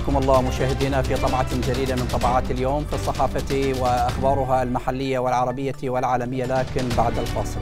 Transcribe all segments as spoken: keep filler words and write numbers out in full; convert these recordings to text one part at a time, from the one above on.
حياكم الله مشاهدينا في طبعة جديدة من طبعات اليوم في الصحافة وأخبارها المحلية والعربية والعالمية، لكن بعد الفاصل.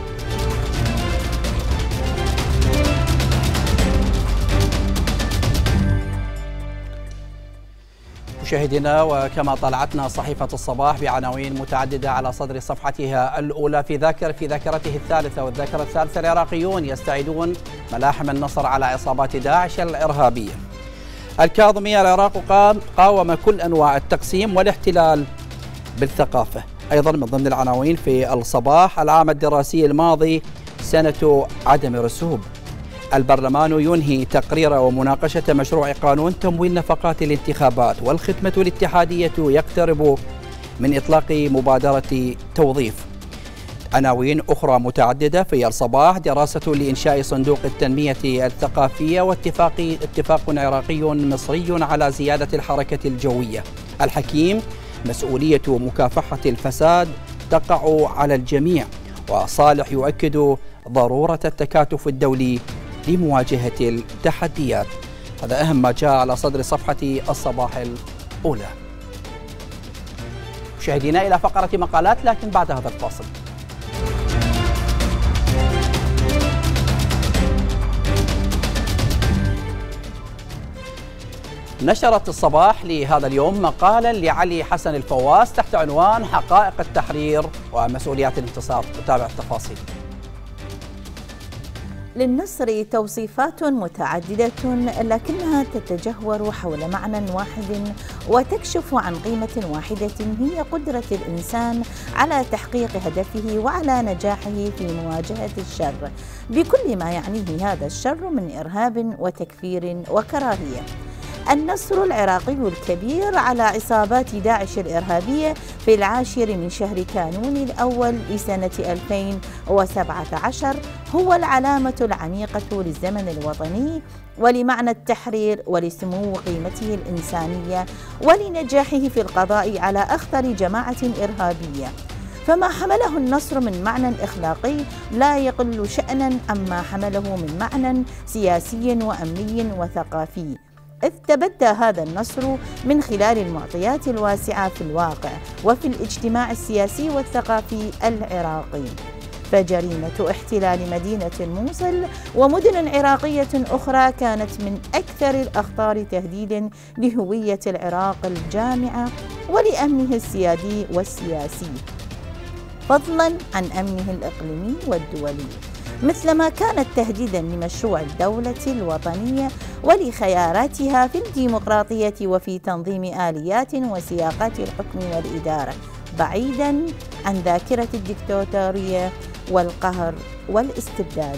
مشاهدينا، وكما طلعتنا صحيفة الصباح بعناوين متعددة على صدر صفحتها الأولى في ذاكر في ذاكرته الثالثة والذاكرة الثالثة، العراقيون يستعيدون ملاحم النصر على عصابات داعش الإرهابية. الكاظمي: العراق قاوم كل أنواع التقسيم والاحتلال بالثقافة. أيضا من ضمن العناوين في الصباح: العام الدراسي الماضي سنة عدم رسوب. البرلمان ينهي تقرير ومناقشة مشروع قانون تمويل نفقات الانتخابات. والختمة الاتحادية يقترب من إطلاق مبادرة توظيف. عناوين أخرى متعددة في الصباح: دراسة لإنشاء صندوق التنمية الثقافية، واتفاق اتفاق عراقي مصري على زيادة الحركة الجوية. الحكيم: مسؤولية مكافحة الفساد تقع على الجميع. وصالح يؤكد ضرورة التكاتف الدولي لمواجهة التحديات. هذا أهم ما جاء على صدر صفحة الصباح الأولى. مشاهدينا إلى فقرة مقالات، لكن بعد هذا الفاصل. نشرت الصباح لهذا اليوم مقالا لعلي حسن الفواز تحت عنوان حقائق التحرير ومسؤوليات الانتصار. نتابع التفاصيل. للنصر توصيفات متعددة، لكنها تتجهور حول معنى واحد وتكشف عن قيمة واحدة، هي قدرة الإنسان على تحقيق هدفه وعلى نجاحه في مواجهة الشر بكل ما يعنيه هذا الشر من إرهاب وتكفير وكراهية. النصر العراقي الكبير على عصابات داعش الإرهابية في العاشر من شهر كانون الأول لسنة ألفين وسبعة عشر هو العلامة العميقة للزمن الوطني ولمعنى التحرير ولسمو قيمته الإنسانية ولنجاحه في القضاء على أخطر جماعة إرهابية. فما حمله النصر من معنى إخلاقي لا يقل شأنا عما حمله من معنى سياسي وأمني وثقافي، إذ تبدى هذا النصر من خلال المعطيات الواسعة في الواقع وفي الاجتماع السياسي والثقافي العراقي. فجريمة احتلال مدينة الموصل ومدن عراقية أخرى كانت من أكثر الأخطار تهديدا لهوية العراق الجامعة ولأمنه السيادي والسياسي، فضلا عن أمنه الإقليمي والدولي، مثلما كانت تهديدا لمشروع الدولة الوطنية ولخياراتها في الديمقراطية وفي تنظيم آليات وسياقات الحكم والإدارة، بعيدا عن ذاكرة الدكتاتورية والقهر والاستبداد.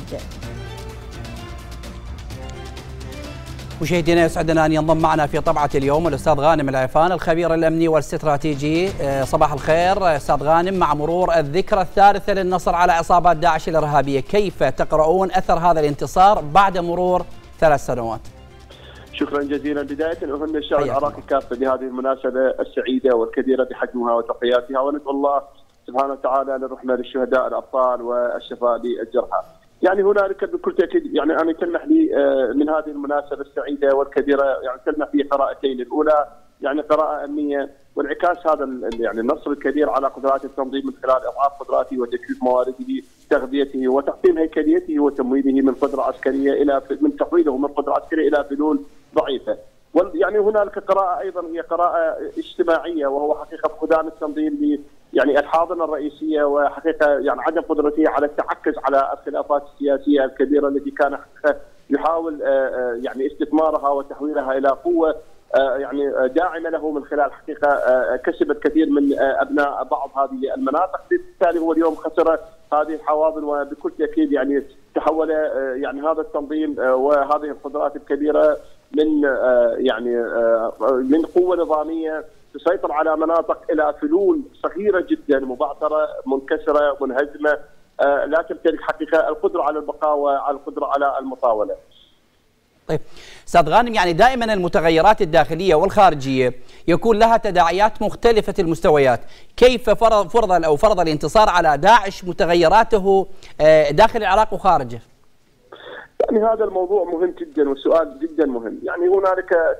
مشاهدينا، يسعدنا أن ينضم معنا في طبعة اليوم الأستاذ غانم العيفان الخبير الأمني والاستراتيجي. صباح الخير أستاذ غانم. مع مرور الذكرى الثالثة للنصر على عصابات داعش الإرهابية، كيف تقرؤون أثر هذا الانتصار بعد مرور ثلاث سنوات؟ شكرا جزيلا. بداية أهنئ الشعب العراقي كافة بهذه المناسبة السعيدة والكبيرة بحجمها وتقياتها، وندعو الله سبحانه وتعالى للرحمة للشهداء الأبطال والشفاء للجرحى. يعني هنالك بكل تأكيد، يعني أنا تلمح لي من هذه المناسبة السعيدة والكبيرة، يعني تلمح لي قراءتين. الأولى يعني قراءة أمنية وانعكاس هذا يعني النصر الكبير على قدرات التنظيم من خلال إضعاف قدراته وتكثيف موارده، تغذيته وتحطيم هيكليته وتمويله من قدرة عسكرية إلى من تحويله من قدرة عسكرية إلى فلول ضعيفة. يعني هنالك قراءة أيضا هي قراءة اجتماعية، وهو حقيقة فقدان التنظيم يعني الحاضنة الرئيسية، وحقيقة يعني عدم قدرته على التعكز على الخلافات السياسية الكبيرة التي كان يحاول يعني استثمارها وتحويلها إلى قوة يعني داعمة له من خلال حقيقة كسبت كثير من أبناء بعض هذه المناطق. بالتالي هو اليوم خسر هذه الحواضن، وبكل تأكيد يعني تحول يعني هذا التنظيم وهذه القدرات الكبيرة من يعني من قوة نظامية تسيطر على مناطق إلى فلول صغيرة جدا مبعثرة منكسرة منهزمة، لا تمتلك حقيقة القدرة على البقاء وعلى القدرة على المطاولة. طيب استاذ غانم، يعني دائما المتغيرات الداخليه والخارجيه يكون لها تداعيات مختلفه المستويات، كيف فرض فرض او فرض الانتصار على داعش متغيراته داخل العراق وخارجه؟ يعني هذا الموضوع مهم جدا والسؤال جدا مهم. يعني هنالك تعرف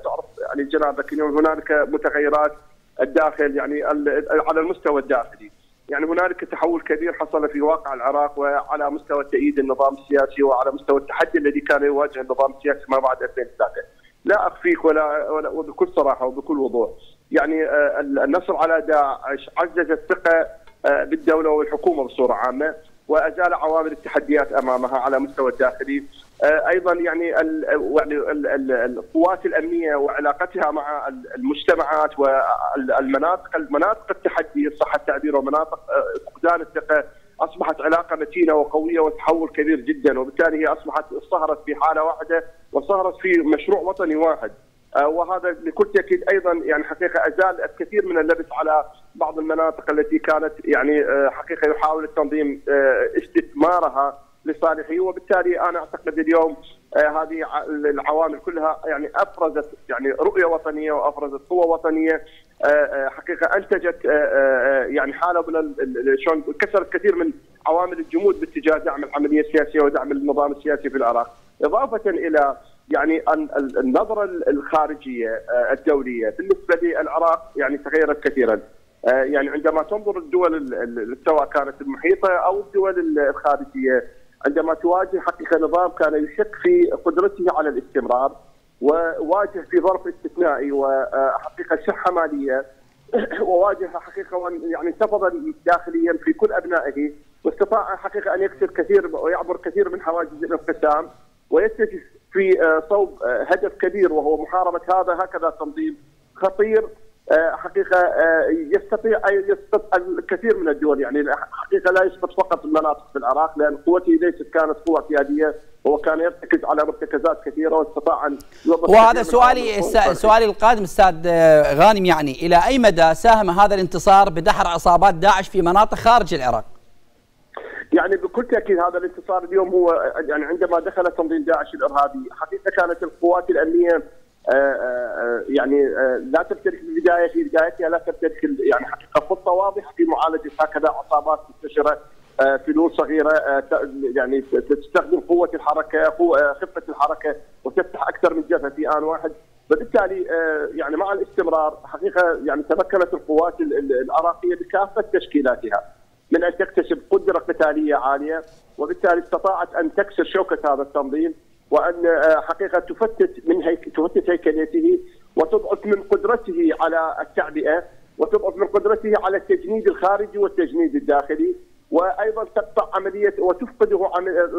يعني جنابك اليوم هنالك متغيرات الداخل يعني على المستوى الداخلي، يعني هنالك تحول كبير حصل في واقع العراق وعلى مستوى تأييد النظام السياسي وعلى مستوى التحدي الذي كان يواجه النظام السياسي ما بعد ألفين وثلاثة. لا أخفيك ولا, ولا وبكل صراحة وبكل وضوح، يعني النصر على داعش عزز الثقة بالدولة والحكومة بصورة عامة، وأزال عوامل التحديات أمامها على مستوى الداخلي. أيضا يعني القوات الأمنية وعلاقتها مع المجتمعات والمناطق المناطق التحدي صح التعبير ومناطق فقدان الثقة أصبحت علاقة متينة وقوية وتحول كبير جدا، وبالتالي هي أصبحت صهرت في حالة واحدة وصهرت في مشروع وطني واحد. وهذا بكل تأكيد أيضا يعني حقيقة أزال الكثير من اللبس على بعض المناطق التي كانت يعني حقيقة يحاول التنظيم استثمارها لصالحه، وبالتالي أنا أعتقد اليوم هذه العوامل كلها يعني أفرزت يعني رؤية وطنية وأفرزت قوة وطنية حقيقة أنتجت يعني حالة من شلون كسرت كثير من عوامل الجمود باتجاه دعم العملية السياسية ودعم النظام السياسي في العراق، إضافة إلى يعني النظرة الخارجية الدولية بالنسبة للعراق يعني تغيرت كثيرا. يعني عندما تنظر الدول سواء كانت المحيطة أو الدول الخارجية عندما تواجه حقيقة نظام كان يشك في قدرته على الاستمرار وواجه في ظرف استثنائي وحقيقة شحة مالية وواجه حقيقة يعني انتفض داخليا في كل أبنائه، واستطاع حقيقة أن يكسر كثير ويعبر كثير من حواجز الانقسام ويتجه في صوب هدف كبير وهو محاربة هذا هكذا تنظيم خطير حقيقة يستطيع يسقط الكثير من الدول، يعني حقيقة لا يسقط فقط المناطق في العراق لأن قوته ليست كانت قوة قيادية، هو كان يرتكز على مرتكزات كثيرة واستطاع أن يوظف. وهذا سؤالي سؤالي القادم أستاذ غانم، يعني إلى أي مدى ساهم هذا الانتصار بدحر عصابات داعش في مناطق خارج العراق؟ يعني بكل تأكيد هذا الانتصار اليوم هو يعني عندما دخل تنظيم داعش الإرهابي حقيقة كانت القوات الأمنية يعني لا تمتلك البداية في بدايتها لا تمتلك يعني حقيقة خطة واضحة في معالجة هكذا عصابات منتشرة فلول صغيرة يعني تستخدم قوة الحركة خفة الحركة وتفتح أكثر من جبهة في آن واحد، فبالتالي يعني مع الاستمرار حقيقة يعني تمكنت القوات العراقية بكافة تشكيلاتها من أن تكتسب قدرة قتالية عالية، وبالتالي استطاعت أن تكسر شوكة هذا التنظيم وأن حقيقة تفتت من هيك تفتت هيكليته وتضعف من قدرته على التعبئة وتضعف من قدرته على التجنيد الخارجي والتجنيد الداخلي، وأيضا تقطع عملية وتفقده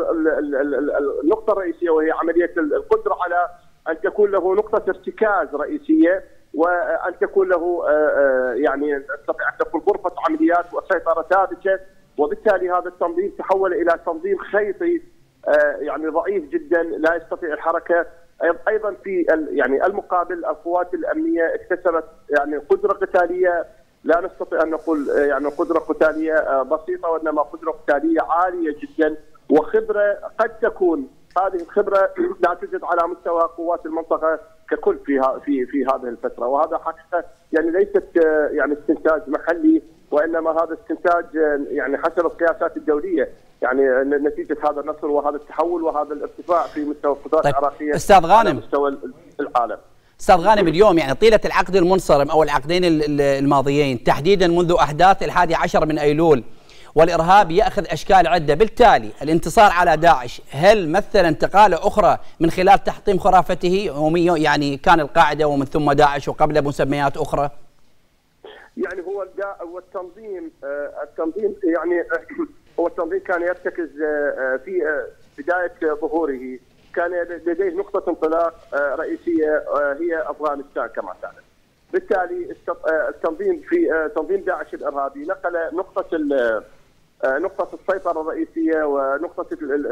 النقطة الرئيسية وهي عملية القدرة على أن تكون له نقطة ارتكاز رئيسية وأن تكون له يعني تستطيع أن تكون غرفة عمليات وسيطرة ثابتة، وبالتالي هذا التنظيم تحول إلى تنظيم خيطي يعني ضعيف جدا لا يستطيع الحركة. أيضا في يعني المقابل القوات الأمنية اكتسبت يعني قدرة قتالية لا نستطيع أن نقول يعني قدرة قتالية بسيطة وإنما قدرة قتالية عالية جدا وخبرة قد تكون هذه الخبرة لا توجد على مستوى قوات المنطقة ككل في في في هذه الفترة، وهذا حقيقة يعني ليست يعني استنتاج محلي وإنما هذا استنتاج يعني حسب القياسات الدولية يعني نتيجة هذا النصر وهذا التحول وهذا الارتفاع في مستوى القدرات طيب العراقية أستاذ غانم على مستوى العالم. أستاذ غانم اليوم يعني طيلة العقد المنصرم أو العقدين الماضيين تحديدا منذ أحداث الحادي عشر من أيلول والإرهاب يأخذ أشكال عدة، بالتالي الانتصار على داعش هل مثل انتقالة أخرى من خلال تحطيم خرافته يعني كان القاعدة ومن ثم داعش وقبل مسميات أخرى؟ يعني هو هو التنظيم التنظيم يعني هو التنظيم كان يرتكز في بداية ظهوره كان لديه نقطة انطلاق رئيسية هي أفغانستان كما تعلم، بالتالي التنظيم في تنظيم داعش الإرهابي نقل نقطة نقطة السيطرة الرئيسية ونقطة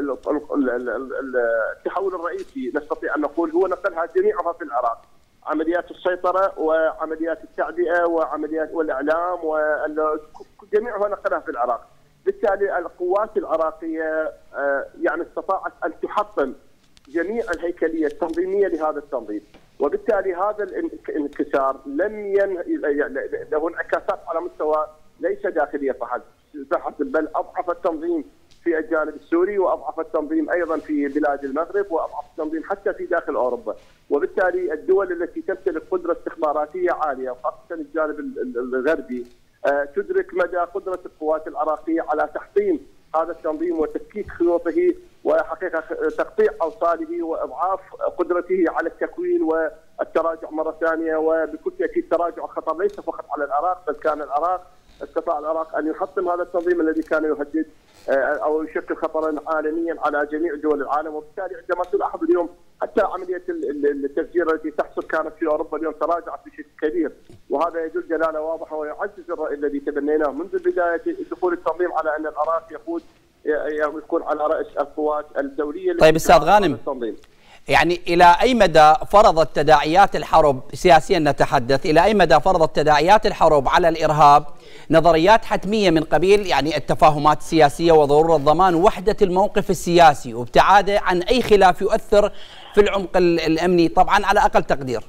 التحول الرئيسي نستطيع أن نقول هو نقلها جميعها في العراق، عمليات السيطرة وعمليات التعبئة وعمليات والإعلام وجميعها نقلها في العراق، بالتالي القوات العراقية يعني استطاعت أن تحطم جميع الهيكلية التنظيمية لهذا التنظيم، وبالتالي هذا الانكسار لم ين... له انعكاسات على مستوى ليس داخلية فحسب، تحسب، بل اضعف التنظيم في الجانب السوري، واضعف التنظيم ايضا في بلاد المغرب، واضعف التنظيم حتى في داخل اوروبا. وبالتالي الدول التي تمتلك قدره استخباراتيه عاليه وخاصه الجانب الغربي تدرك مدى قدره القوات العراقيه على تحطيم هذا التنظيم وتفكيك خيوطه وحقيقه تقطيع اوصاله واضعاف قدرته على التكوين والتراجع مره ثانيه. وبكل تاكيد تراجع الخطر ليس فقط على العراق، بل كان العراق استطاع العراق ان يحطم هذا التنظيم الذي كان يهدد او يشكل خطرا عالميا على جميع دول العالم. وبالتالي عندما تلاحظ اليوم حتى عمليه التفجير التي تحصل كانت في اوروبا اليوم تراجعت بشكل كبير، وهذا يدل دلاله واضحه ويعزز الراي الذي تبنيناه منذ بدايه دخول التنظيم على ان العراق يقود يكون على راس القوات الدوليه. طيب استاذ غانم، يعني إلى أي مدى فرضت تداعيات الحرب سياسيا نتحدث، إلى أي مدى فرضت تداعيات الحرب على الإرهاب نظريات حتمية من قبيل يعني التفاهمات السياسية وضرورة ضمان وحدة الموقف السياسي وابتعاده عن أي خلاف يؤثر في العمق الأمني طبعا على أقل تقدير؟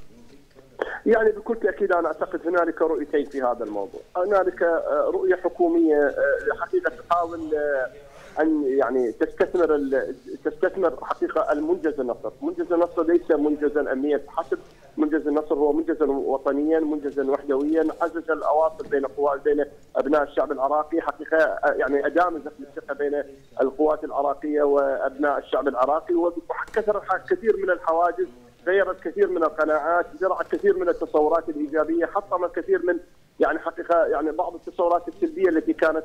يعني بكل تأكيد أنا أعتقد هنالك رؤيتين في هذا الموضوع. هنالك رؤية حكومية حقيقة تحاول أن يعني تستثمر تستثمر حقيقة المنجز النصر، منجز النصر ليس منجزا أمنيا فحسب، منجز النصر هو منجزا وطنيا، منجزا وحدويا، عزز الأواصر بين قوات بين أبناء الشعب العراقي، حقيقة يعني أدام الثقة بين القوات العراقية وأبناء الشعب العراقي، وكسر كثير من الحواجز، غيرت كثير من القناعات، زرعت كثير من التصورات الإيجابية، حطمت كثير من يعني حقيقة يعني بعض التصورات السلبية التي كانت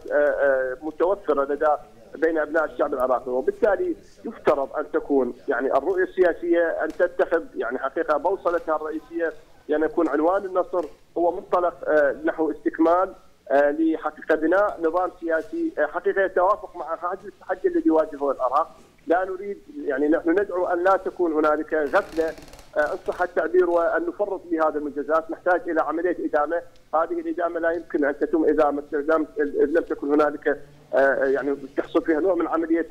متوفرة لدى بين أبناء الشعب العراقي. وبالتالي يفترض أن تكون يعني الرؤية السياسية أن تتخذ يعني حقيقة بوصلتها الرئيسية، يعني يكون عنوان النصر هو منطلق نحو استكمال لحقيقة بناء نظام سياسي حقيقة يتوافق مع حجم التحدي الذي يواجهه العراق. لا نريد يعني نحن ندعو أن لا تكون هنالك غفلة إن صح التعبير وأن نفرط بهذه المنجزات، نحتاج إلى عملية إدامة. هذه الإدامة لا يمكن أن تتم إذا لم تكن هنالك يعني تحصل فيها نوع من عملية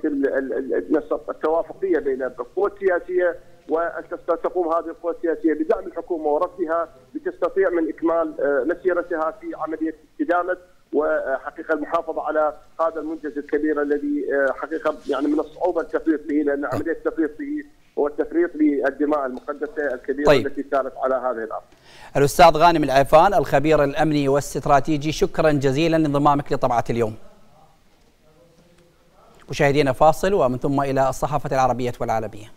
التوافقية بين القوى السياسية، وأن تقوم هذه القوى السياسية بدعم الحكومة ورفضها لتستطيع من إكمال مسيرتها في عملية استدامة وحقيقة المحافظة على هذا المنجز الكبير الذي حقيقة يعني من الصعوبة التفريط به، لأن عملية التفريط به هو التفريط بالدماء المقدسة الكبيرة طيب. التي سارت على هذه الأرض. الأستاذ غانم العيفان الخبير الأمني والاستراتيجي، شكرا جزيلا لانضمامك لطبعة اليوم. مشاهدينا فاصل ومن ثم إلى الصحافة العربية والعالمية.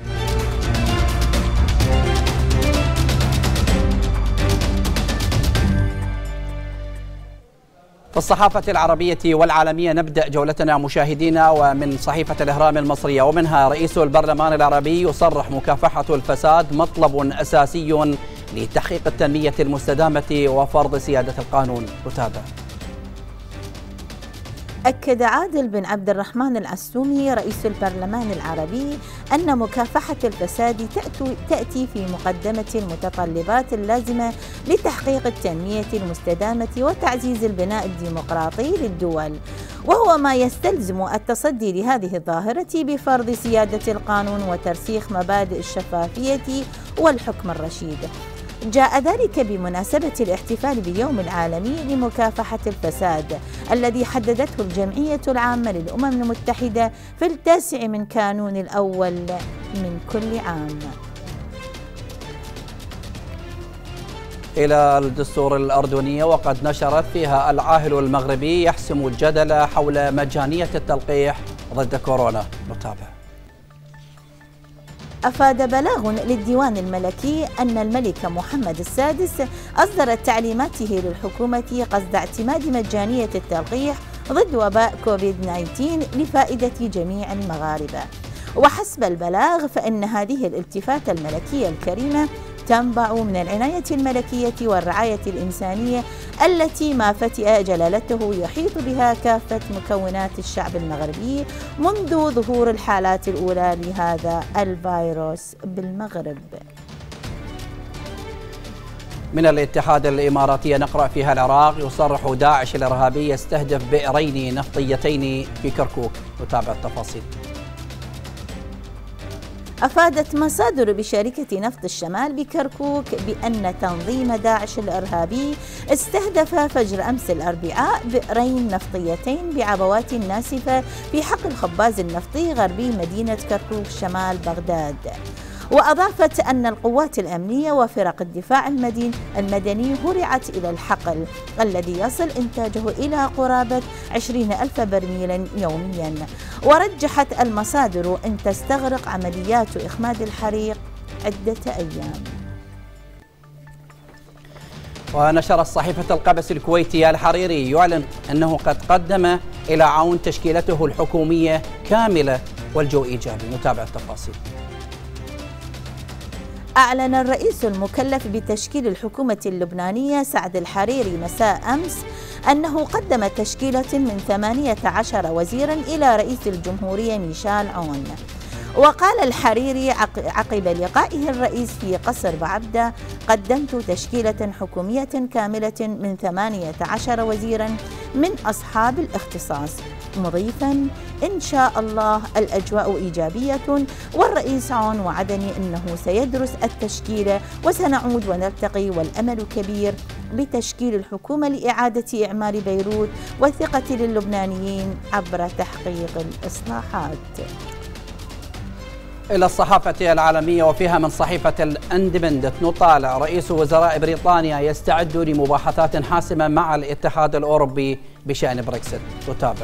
في الصحافة العربية والعالمية نبدأ جولتنا مشاهدينا ومن صحيفة الإهرام المصرية، ومنها رئيس البرلمان العربي يصرح مكافحة الفساد مطلب أساسي لتحقيق التنمية المستدامة وفرض سيادة القانون. نتابع. أكد عادل بن عبد الرحمن العسومي رئيس البرلمان العربي أن مكافحة الفساد تأتي في مقدمة المتطلبات اللازمة لتحقيق التنمية المستدامة وتعزيز البناء الديمقراطي للدول، وهو ما يستلزم التصدي لهذه الظاهرة بفرض سيادة القانون وترسيخ مبادئ الشفافية والحكم الرشيد. جاء ذلك بمناسبة الاحتفال باليوم العالمي لمكافحة الفساد الذي حددته الجمعية العامة للأمم المتحدة في التاسع من كانون الأول من كل عام. إلى الدستور الأردني، وقد نشرت فيها العاهل المغربي يحسم الجدل حول مجانية التلقيح ضد كورونا. نتابع. أفاد بلاغ للديوان الملكي أن الملك محمد السادس أصدر تعليماته للحكومة قصد اعتماد مجانية التلقيح ضد وباء كوفيد تسعة عشر لفائدة جميع المغاربة. وحسب البلاغ فإن هذه الالتفاتة الملكية الكريمة تنبع من العناية الملكية والرعاية الإنسانية التي ما فتئ جلالته يحيط بها كافة مكونات الشعب المغربي منذ ظهور الحالات الأولى لهذا الفيروس بالمغرب. من الاتحاد الإماراتي نقرأ فيها العراق يصرح داعش الإرهابي يستهدف بئرين نفطيتين في كركوك. نتابع التفاصيل. أفادت مصادر بشركة نفط الشمال بكركوك بأن تنظيم داعش الإرهابي استهدف فجر أمس الأربعاء بئرين نفطيتين بعبوات ناسفة في حقل الخباز النفطي غربي مدينة كركوك شمال بغداد. وأضافت أن القوات الأمنية وفرق الدفاع المدني هرعت إلى الحقل الذي يصل إنتاجه إلى قرابة عشرين ألف برميل يوميا. ورجحت المصادر أن تستغرق عمليات إخماد الحريق عدة أيام. ونشرت صحيفة القبس الكويتي الحريري يعلن أنه قد قدم إلى عون تشكيلته الحكومية كاملة والجو إيجابي. نتابع التفاصيل. أعلن الرئيس المكلف بتشكيل الحكومة اللبنانية سعد الحريري مساء أمس أنه قدم تشكيلة من ثمانية عشر وزيرا إلى رئيس الجمهورية ميشيل عون. وقال الحريري عقب لقائه الرئيس في قصر بعبدة: قدمت تشكيلة حكومية كاملة من ثمانية عشر وزيرا من أصحاب الاختصاص، مضيفا: إن شاء الله الأجواء إيجابية، والرئيس عون وعدني أنه سيدرس التشكيلة وسنعود ونلتقي، والأمل كبير بتشكيل الحكومة لإعادة إعمار بيروت والثقة للبنانيين عبر تحقيق الإصلاحات. إلى الصحافة العالمية وفيها من صحيفة الأندبندنت نطالع: رئيس وزراء بريطانيا يستعد لمباحثات حاسمة مع الاتحاد الأوروبي بشأن بريكسيت. نتابع.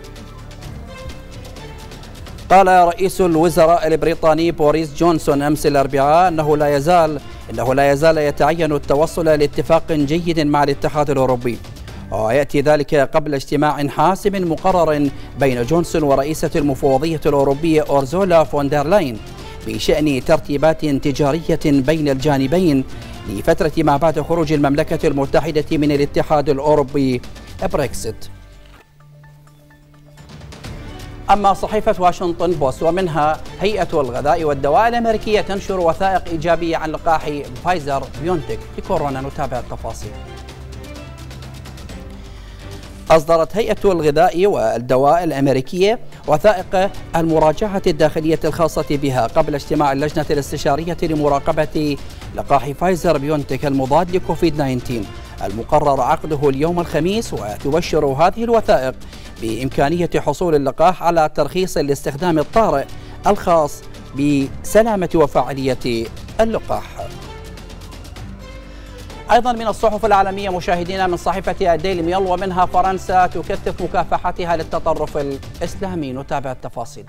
قال رئيس الوزراء البريطاني بوريس جونسون أمس الأربعاء أنه لا يزال إنه لا يزال يتعين التوصل لاتفاق جيد مع الاتحاد الأوروبي، ويأتي ذلك قبل اجتماع حاسم مقرر بين جونسون ورئيسة المفوضية الأوروبية أورزولا فوندرلاين بشأن ترتيبات تجارية بين الجانبين لفترة ما بعد خروج المملكة المتحدة من الاتحاد الأوروبي بريكسيت. أما صحيفة واشنطن بوست ومنها: هيئة الغذاء والدواء الأمريكية تنشر وثائق إيجابية عن لقاح فايزر بيونتك لكورونا. نتابع التفاصيل. أصدرت هيئة الغذاء والدواء الأمريكية وثائق المراجعة الداخلية الخاصة بها قبل اجتماع اللجنة الاستشارية لمراقبة لقاح فايزر بيونتك المضاد لكوفيد تسعة عشر المقرر عقده اليوم الخميس. وتبشر هذه الوثائق بإمكانية حصول اللقاح على ترخيص الاستخدام الطارئ الخاص بسلامة وفاعلية اللقاح. أيضا من الصحف العالمية مشاهدينا من صحيفة الديلي ميل ومنها: فرنسا تكثف مكافحتها للتطرف الإسلامي. نتابع التفاصيل.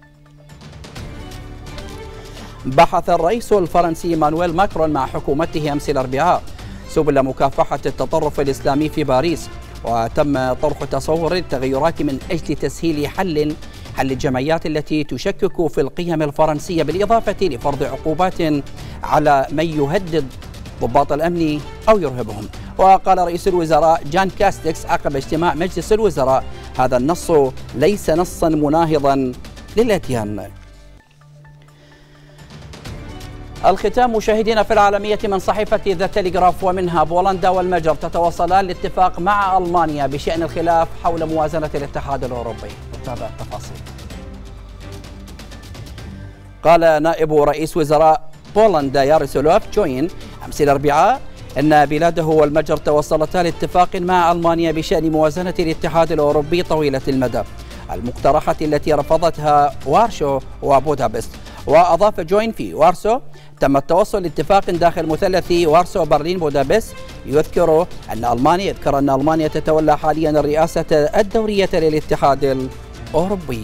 بحث الرئيس الفرنسي مانويل ماكرون مع حكومته أمس الأربعاء سبل مكافحة التطرف الإسلامي في باريس، وتم طرح تصور التغيرات من أجل تسهيل حل حل الجمعيات التي تشكك في القيم الفرنسية، بالإضافة لفرض عقوبات على من يهدد ضباط الأمن أو يرهبهم. وقال رئيس الوزراء جان كاستكس عقب اجتماع مجلس الوزراء: هذا النص ليس نصا مناهضا للأديان. الختام مشاهدينا في العالمية من صحيفة ذا تلغراف ومنها: بولندا والمجر تتواصلان لاتفاق مع ألمانيا بشأن الخلاف حول موازنة الاتحاد الأوروبي. نتابع التفاصيل. قال نائب رئيس وزراء بولندا ياروسلاف جوين أمس الأربعاء أن بلاده والمجر توصلتا لاتفاق مع ألمانيا بشأن موازنة الاتحاد الأوروبي طويلة المدى المقترحة التي رفضتها وارشو وبودابست. وأضاف جوين: في وارسو تم التوصل لاتفاق داخل مثلث وارسو برلين بودابست يذكر أن ألمانيا يذكر أن ألمانيا تتولى حاليا الرئاسة الدورية للاتحاد الأوروبي.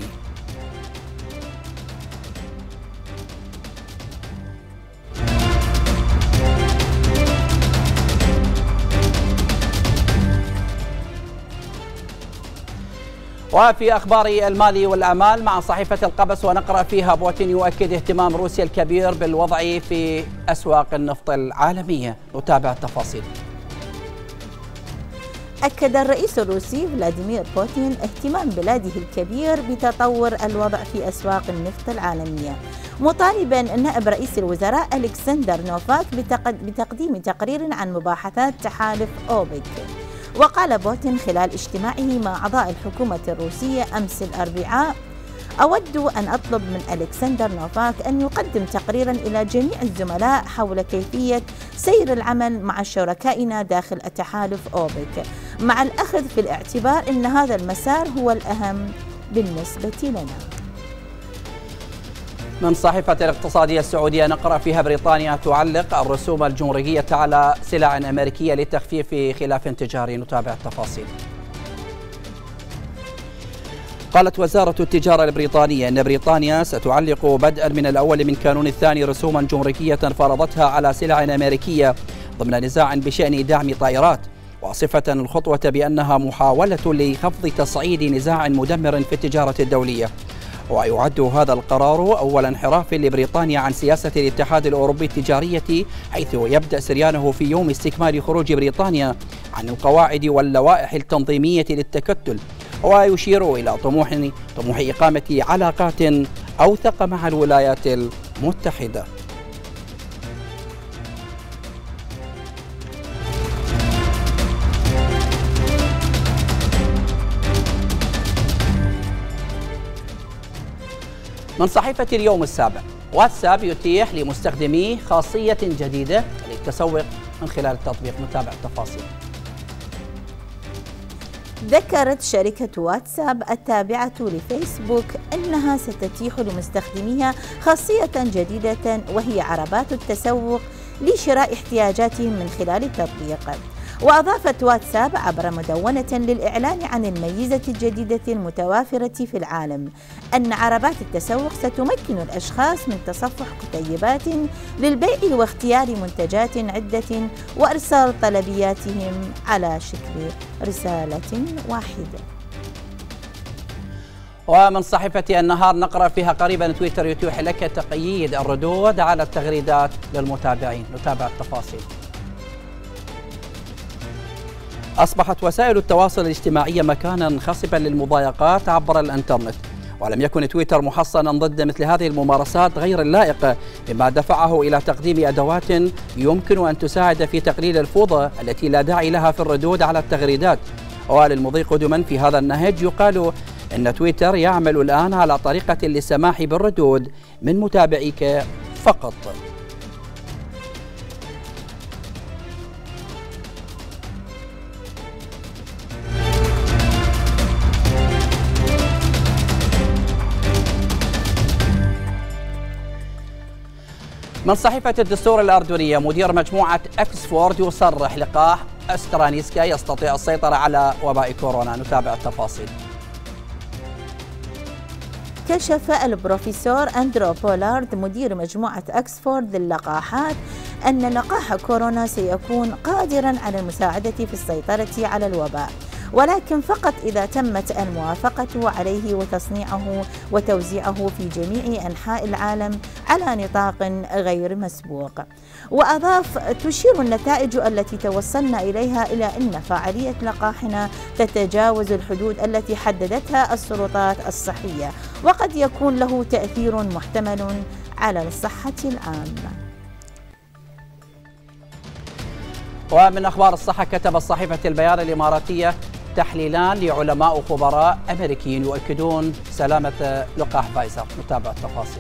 وفي أخبار المال والأعمال مع صحيفة القبس ونقرأ فيها: بوتين يؤكد اهتمام روسيا الكبير بالوضع في أسواق النفط العالمية. نتابع التفاصيل. أكد الرئيس الروسي فلاديمير بوتين اهتمام بلاده الكبير بتطور الوضع في أسواق النفط العالمية، مطالبا نائب رئيس الوزراء ألكسندر نوفاك بتقديم تقرير عن مباحثات تحالف أوبك. وقال بوتين خلال اجتماعه مع أعضاء الحكومة الروسية أمس الأربعاء: أود أن أطلب من ألكسندر نوفاك أن يقدم تقريرا إلى جميع الزملاء حول كيفية سير العمل مع شركائنا داخل التحالف أوبك، مع الأخذ في الاعتبار أن هذا المسار هو الأهم بالنسبة لنا. من صحيفة الاقتصادية السعودية نقرأ فيها بريطانيا تعلق الرسوم الجمركية على سلع أمريكية لتخفيف خلاف تجاري. نتابع التفاصيل. قالت وزارة التجارة البريطانية أن بريطانيا ستعلق بدءا من الأول من كانون الثاني رسوما جمركية فرضتها على سلع أمريكية ضمن نزاع بشأن دعم طائرات، واصفة الخطوة بأنها محاولة لخفض تصعيد نزاع مدمر في التجارة الدولية. ويعد هذا القرار أول انحراف لبريطانيا عن سياسة الاتحاد الأوروبي التجارية، حيث يبدأ سريانه في يوم استكمال خروج بريطانيا عن القواعد واللوائح التنظيمية للتكتل، ويشير إلى طموح طموح إقامة علاقات أوثق مع الولايات المتحدة. من صحيفة اليوم السابع، واتساب يتيح لمستخدميه خاصية جديدة للتسوق من خلال التطبيق. نتابع التفاصيل. ذكرت شركة واتساب التابعة لفيسبوك أنها ستتيح لمستخدميها خاصية جديدة، وهي عربات التسوق لشراء احتياجاتهم من خلال التطبيق. وأضافت واتساب عبر مدونة للإعلان عن الميزة الجديدة المتوافرة في العالم أن عربات التسوق ستمكن الأشخاص من تصفح كتيبات للبيع واختيار منتجات عدة وإرسال طلبياتهم على شكل رسالة واحدة. ومن صحيفة النهار نقرأ فيها قريبا تويتر يتيح لك تقييد الردود على التغريدات للمتابعين. نتابع التفاصيل. أصبحت وسائل التواصل الاجتماعي مكانا خصبا للمضايقات عبر الإنترنت، ولم يكن تويتر محصنا ضد مثل هذه الممارسات غير اللائقة، مما دفعه إلى تقديم أدوات يمكن أن تساعد في تقليل الفوضى التي لا داعي لها في الردود على التغريدات. وللمضي قدما في هذا النهج يقال أن تويتر يعمل الآن على طريقة للسماح بالردود من متابعيك فقط. من صحيفة الدستور الأردنية مدير مجموعة أكسفورد يصرح لقاح أسترانيسكا يستطيع السيطرة على وباء كورونا. نتابع التفاصيل. كشف البروفيسور أندرو بولارد مدير مجموعة أكسفورد للقاحات أن لقاح كورونا سيكون قادرا على المساعدة في السيطرة على الوباء، ولكن فقط إذا تمت الموافقة عليه وتصنيعه وتوزيعه في جميع أنحاء العالم على نطاق غير مسبوق. وأضاف: تشير النتائج التي توصلنا إليها إلى أن فعالية لقاحنا تتجاوز الحدود التي حددتها السلطات الصحية، وقد يكون له تأثير محتمل على الصحة العامة. ومن أخبار الصحة كتبت صحيفة البيان الإماراتية تحليلان لعلماء وخبراء أمريكيين يؤكدون سلامة لقاح فايزر. نتابع التفاصيل.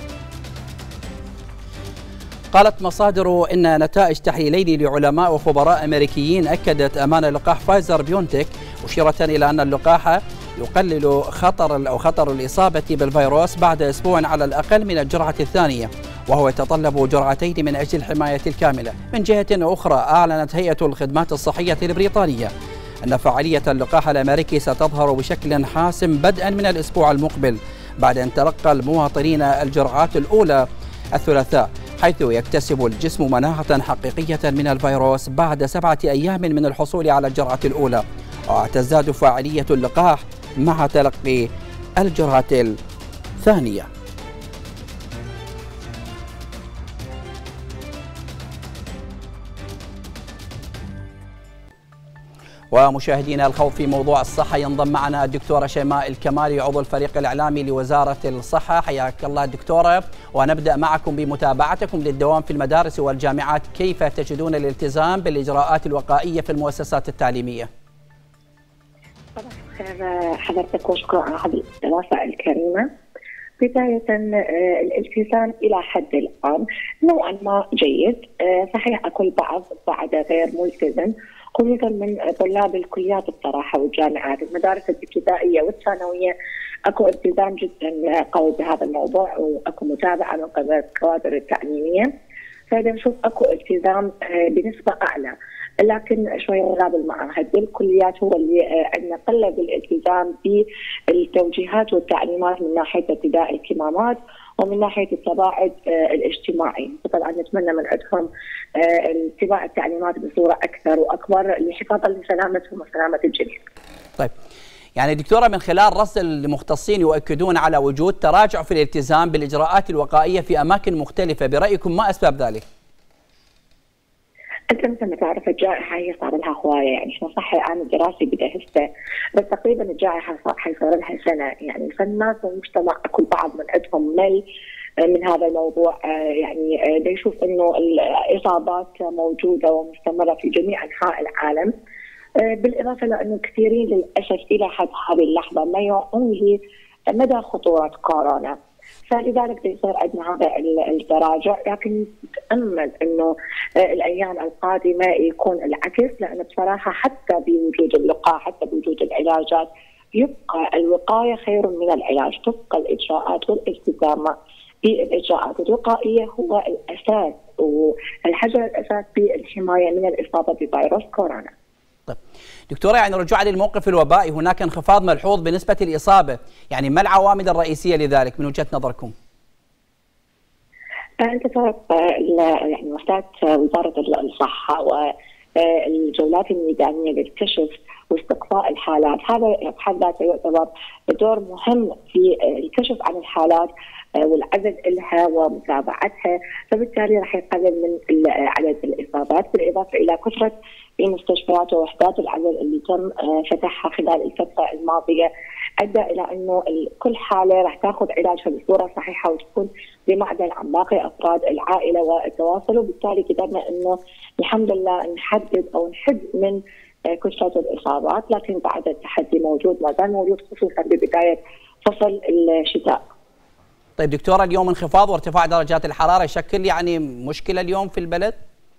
قالت مصادر إن نتائج تحليلين لعلماء وخبراء أمريكيين أكدت أمان لقاح فايزر بيونتك، مشيرة إلى أن اللقاح يقلل خطر أو خطر الإصابة بالفيروس بعد أسبوع على الأقل من الجرعة الثانية، وهو يتطلب جرعتين من أجل الحماية الكاملة. من جهة أخرى أعلنت هيئة الخدمات الصحية البريطانية أن فعالية اللقاح الأمريكي ستظهر بشكل حاسم بدءا من الأسبوع المقبل، بعد أن تلقى المواطنين الجرعات الأولى الثلاثاء، حيث يكتسب الجسم مناعة حقيقية من الفيروس بعد سبعة أيام من الحصول على الجرعة الأولى، وتزداد فاعلية اللقاح مع تلقي الجرعة الثانية. ومشاهدينا الخوف في موضوع الصحة ينضم معنا الدكتورة شيماء الكمالي عضو الفريق الإعلامي لوزارة الصحة. حياك الله دكتورة، ونبدأ معكم بمتابعتكم للدوام في المدارس والجامعات. كيف تجدون الالتزام بالإجراءات الوقائية في المؤسسات التعليمية؟ صباح الخير حضرتك وشكرا على هذه الاستضافة الكريمة. بداية الالتزام إلى حد الآن نوعا ما جيد. صحيح أكو البعض بعد غير ملتزم، خصوصا من طلاب الكليات بصراحة والجامعات. المدارس الابتدائية والثانوية أكو التزام جدا قوي بهذا الموضوع، وأكو متابعة من قبل الكوادر التعليمية، فإذا نشوف أكو التزام بنسبة أعلى. لكن شوي غاب المعاهد بالكليات هو اللي عندنا قله بالالتزام بالتوجيهات والتعليمات من ناحيه ارتداء الكمامات ومن ناحيه التباعد الاجتماعي. طبعا نتمنى من عندهم اتباع التعليمات بصوره اكثر واكبر لحفاظا لسلامتهم وسلامه الجميع. طيب، يعني دكتوره من خلال رصد المختصين يؤكدون على وجود تراجع في الالتزام بالاجراءات الوقائيه في اماكن مختلفه، برايكم ما اسباب ذلك؟ انت مثل ما تعرف الجائحه هي صار لها هوايه، يعني احنا صح العام الدراسي بدا هسه، بس تقريبا الجائحه حيصير لها سنه، يعني فالناس والمجتمع كل بعض من عندهم مل من هذا الموضوع، يعني دا يشوف انه الاصابات موجوده ومستمره في جميع انحاء العالم، بالاضافه لانه كثيرين للاسف الى حد هذه اللحظه ما يوعون لمدى خطوره كورونا. فلذلك يصير عندنا هذا التراجع، لكن نتامل انه الايام القادمه يكون العكس، لان بصراحه حتى بوجود اللقاح حتى بوجود العلاجات يبقى الوقايه خير من العلاج، تبقى الاجراءات والالتزام بالاجراءات الوقائيه هو الاساس والحجر الاساس بالحمايه من الاصابه بفيروس كورونا. طيب دكتوره، يعني رجوعا للموقف الوبائي هناك انخفاض ملحوظ بنسبة الإصابة، يعني ما العوامل الرئيسية لذلك من وجهة نظركم؟ أنت تعرف يعني وسائل وزارة الصحة والجولات الميدانية للكشف واستقصاء الحالات، هذا بحد ذاته يعتبر دور مهم في الكشف عن الحالات والعدد لها ومتابعتها، فبالتالي راح يقلل من عدد الإصابات، بالإضافة إلى كثرة المستشفيات ووحدات العزل اللي تم فتحها خلال الفترة الماضية، أدى إلى أنه كل حالة راح تاخذ علاجها بصورة صحيحة وتكون بمعدل عن باقي أفراد العائلة والتواصل، وبالتالي قدرنا أنه الحمد لله نحدد أو نحد من كثرة الإصابات، لكن بعد التحدي موجود ما زال موجود خصوصا ببداية فصل الشتاء. طيب دكتورة، اليوم انخفاض وارتفاع درجات الحرارة يشكل يعني مشكلة اليوم في البلد؟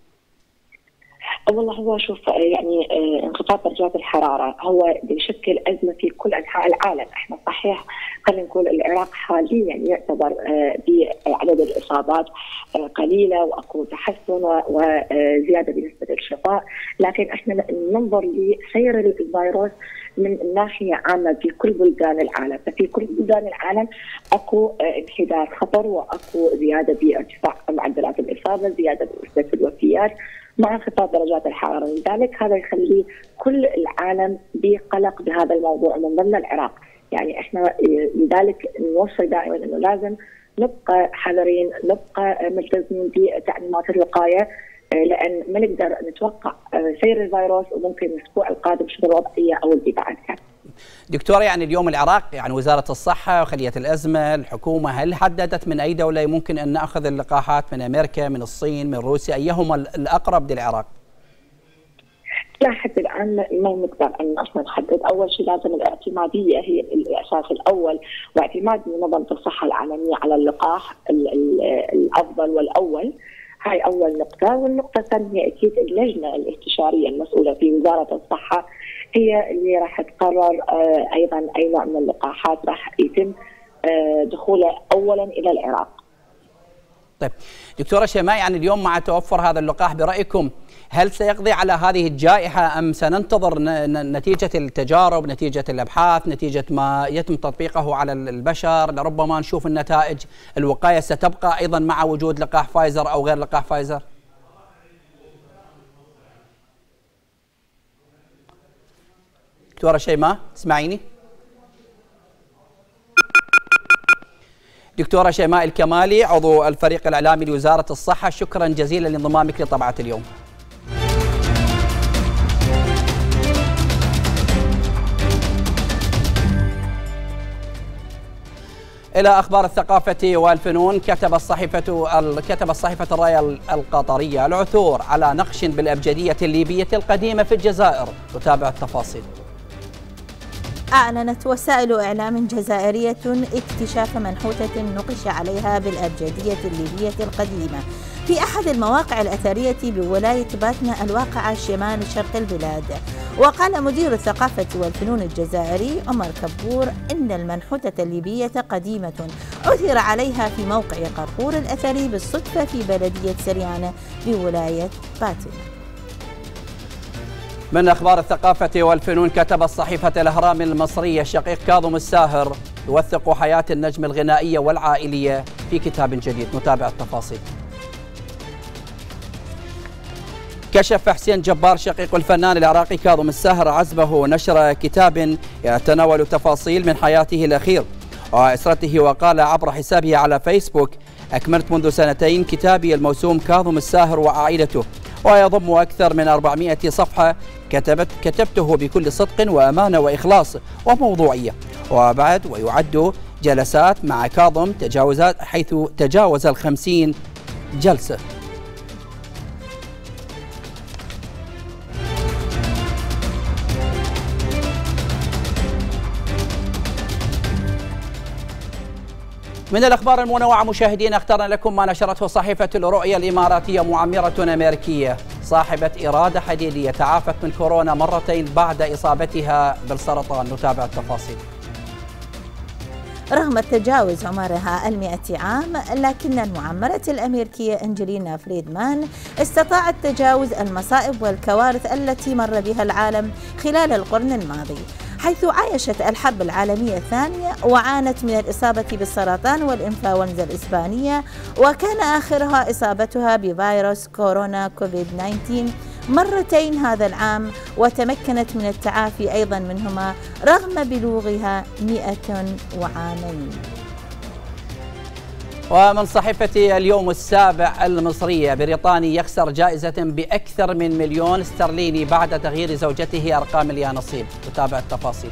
والله هو شوف يعني انخفاض درجات الحرارة هو بيشكل أزمة في كل أنحاء العالم. احنا صحيح خلينا نقول العراق حاليا يعتبر بعدد الإصابات قليلة وأكو تحسن وزيادة بنسبة الشفاء، لكن احنا ننظر لسير الفيروس من ناحية عامة في كل بلدان العالم، ففي كل بلدان العالم أكو انحدار خطر وأكو زيادة بارتفاع معدلات الإصابة، زيادة بنسبة الوفيات مع انخفاض درجات الحرارة، لذلك هذا يخلي كل العالم بقلق بهذا الموضوع من ضمن العراق. يعني احنا لذلك نوصي دائما انه لازم نبقى حذرين، نبقى ملتزمين بتعليمات الوقاية، لان ما نقدر نتوقع سير الفيروس وممكن الاسبوع القادم شنو الوضعية او اللي بعدها. دكتورة، يعني اليوم العراق يعني وزارة الصحة وخلية الأزمة الحكومة هل حددت من أي دولة ممكن أن نأخذ اللقاحات؟ من أمريكا، من الصين، من روسيا، أيهما الأقرب للعراق؟ لا حتى الآن ما نقدر أن أصلا نحدد. أول شيء لازم الاعتمادية هي الأساس الأول، واعتماد منظمة الصحة العالمية على اللقاح الأفضل والأول، هاي أول نقطة. والنقطة الثانية أكيد اللجنة الاستشارية المسؤولة في وزارة الصحة هي اللي راح تقرر أيضا أي نوع من اللقاحات راح يتم دخوله أولا إلى العراق. طيب دكتورة شيماء، يعني اليوم مع توفر هذا اللقاح برأيكم هل سيقضي على هذه الجائحة أم سننتظر نتيجة التجارب، نتيجة الأبحاث، نتيجة ما يتم تطبيقه على البشر لربما نشوف النتائج الوقاية ستبقى أيضا مع وجود لقاح فايزر أو غير لقاح فايزر؟ دكتورة شيماء تسمعيني؟ دكتورة شيماء الكمالي عضو الفريق الإعلامي لوزارة الصحة، شكرا جزيلا لانضمامك لطبعة اليوم. إلى أخبار الثقافة والفنون، كتب الصحيفة كتب الصحيفة الراية القطرية العثور على نقش بالأبجدية الليبية القديمة في الجزائر، تتابع التفاصيل. أعلنت وسائل إعلام جزائرية اكتشاف منحوتة نقش عليها بالأبجدية الليبية القديمة في أحد المواقع الأثرية بولاية باتنا الواقعة شمال شرق البلاد. وقال مدير الثقافة والفنون الجزائري عمر كبور إن المنحوتة الليبية قديمة عثر عليها في موقع قرقور الأثري بالصدفة في بلدية سريانة بولاية باتنا. من أخبار الثقافة والفنون، كتبت صحيفة الأهرام المصرية الشقيق كاظم الساهر يوثق حياة النجم الغنائية والعائلية في كتاب جديد. نتابع التفاصيل. كشف حسين جبار شقيق الفنان العراقي كاظم الساهر عزبه نشر كتاب يتناول تفاصيل من حياته الأخير وأسرته، وقال عبر حسابه على فيسبوك: أكملت منذ سنتين كتابي الموسوم كاظم الساهر وعائلته، ويضم أكثر من أربعمائة صفحة كتبت كتبته بكل صدق وأمانة وإخلاص وموضوعية. وبعد ويعد جلسات مع كاظم تجاوزات حيث تجاوز الخمسين جلسة. من الأخبار المنوعة مشاهدينا، اخترنا لكم ما نشرته صحيفة الرؤية الإماراتية. معمرة أمريكية صاحبة إرادة حديدية تعافت من كورونا مرتين بعد إصابتها بالسرطان. نتابع التفاصيل. رغم تجاوز عمرها المئة عام، لكن المعمرة الأمريكية أنجلينا فريدمان استطاعت تجاوز المصائب والكوارث التي مر بها العالم خلال القرن الماضي، حيث عايشت الحرب العالمية الثانية وعانت من الإصابة بالسرطان والإنفلونزا الإسبانية، وكان آخرها إصابتها بفيروس كورونا كوفيد تسعة عشر مرتين هذا العام، وتمكنت من التعافي أيضا منهما رغم بلوغها مئة وعامين. ومن صحيفة اليوم السابع المصرية، بريطاني يخسر جائزة بأكثر من مليون استرليني بعد تغيير زوجته أرقام اليانصيب. نتابع التفاصيل.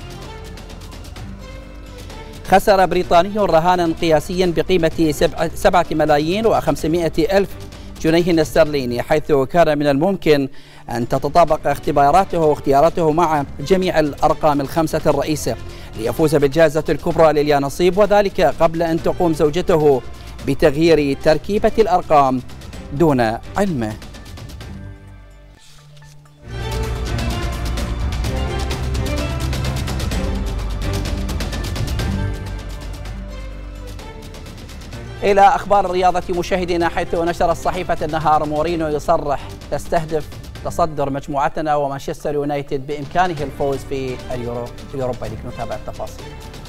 خسر بريطاني رهانا قياسيا بقيمة سبعة ملايين وخمسمائة ألف جنيه استرليني، حيث كان من الممكن أن تتطابق اختباراته واختياراته مع جميع الأرقام الخمسة الرئيسة ليفوز بالجائزة الكبرى لليانصيب، وذلك قبل أن تقوم زوجته بتغيير تركيبة الأرقام دون علمه. إلى أخبار الرياضة مشاهدينا، حيث نشرت صحيفة النهار مورينيو يصرح: تستهدف تصدر مجموعتنا ومانشستر يونايتد بإمكانه الفوز في اليورو يوروبا ليج. نتابع التفاصيل.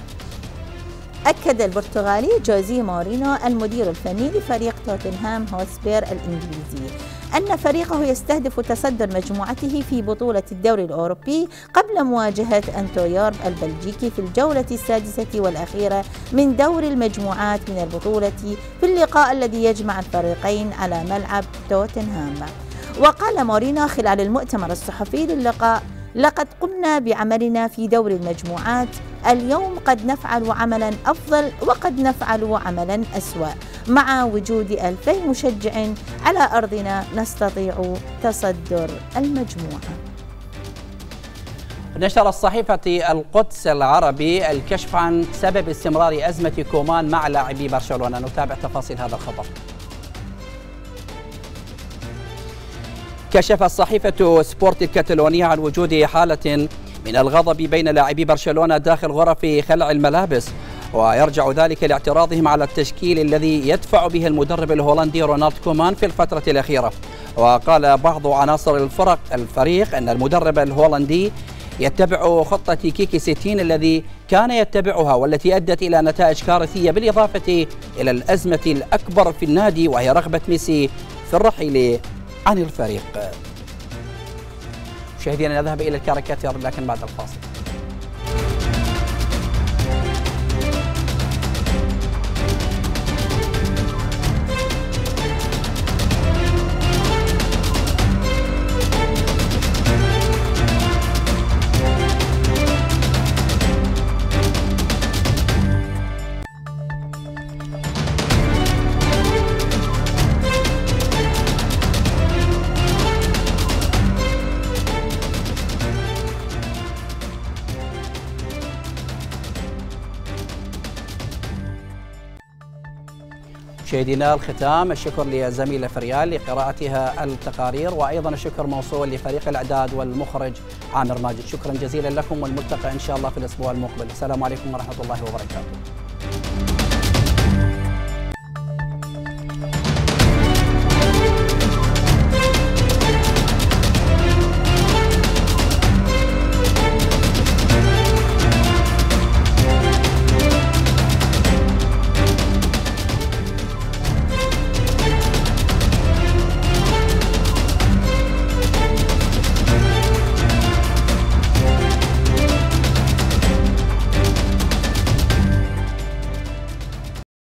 أكد البرتغالي جوزيه مورينيو المدير الفني لفريق توتنهام هوتسبير الإنجليزي أن فريقه يستهدف تصدر مجموعته في بطولة الدوري الأوروبي قبل مواجهة أنتويورب البلجيكي في الجولة السادسة والأخيرة من دور المجموعات من البطولة في اللقاء الذي يجمع الفريقين على ملعب توتنهام. وقال مورينيو خلال المؤتمر الصحفي للقاء: لقد قمنا بعملنا في دور المجموعات، اليوم قد نفعل عملا أفضل وقد نفعل عملا أسوأ، مع وجود ألفي مشجع على أرضنا نستطيع تصدر المجموعة. نشرت صحيفة القدس العربي الكشف عن سبب استمرار أزمة كومان مع لاعبي برشلونة. نتابع تفاصيل هذا الخبر. كشفت صحيفة سبورت الكتالونية عن وجود حالة من الغضب بين لاعبي برشلونة داخل غرف خلع الملابس، ويرجع ذلك لاعتراضهم على التشكيل الذي يدفع به المدرب الهولندي رونالد كومان في الفترة الأخيرة. وقال بعض عناصر الفرق الفريق أن المدرب الهولندي يتبع خطة كيكي ستين الذي كان يتبعها، والتي أدت إلى نتائج كارثية، بالإضافة إلى الأزمة الأكبر في النادي وهي رغبة ميسي في الرحيل عن الفريق. مشاهدينا نذهب إلى الكاريكاتير لكن بعد الفاصل. مشاهدينا الختام الشكر لزميلة فريال لقراءتها التقارير، وأيضا الشكر موصول لفريق الإعداد والمخرج عامر ماجد. شكرا جزيلا لكم، والملتقى إن شاء الله في الأسبوع المقبل. السلام عليكم ورحمة الله وبركاته.